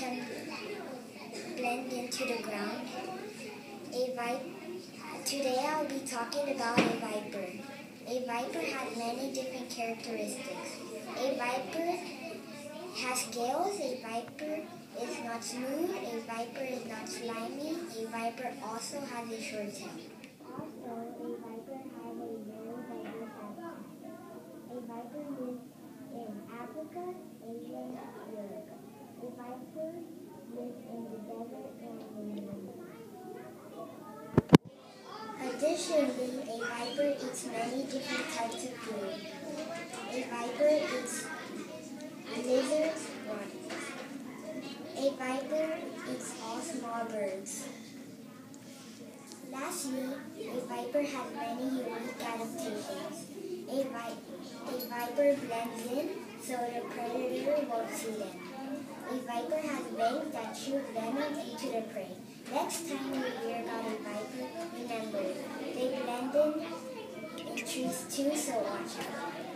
can blend into the ground. Today I'll be talking about a viper. A viper has many different characteristics. A viper has scales, a viper is not smooth, a viper is not slimy, a viper also has a short tail. Also, a viper has a very diverse habitat. A viper lives in Africa, Asia, and Europe. A viper lives in the desert and in the land. Additionally, a viper eats many different types of food. A viper eats lizards, rodents. A viper eats all small birds. Lastly, a viper has many unique adaptations. A viper blends in so the predator won't see them. A viper has wings that shoot venom into the prey. Next time you hear about a viper, remember, they blend in trees too, so watch out.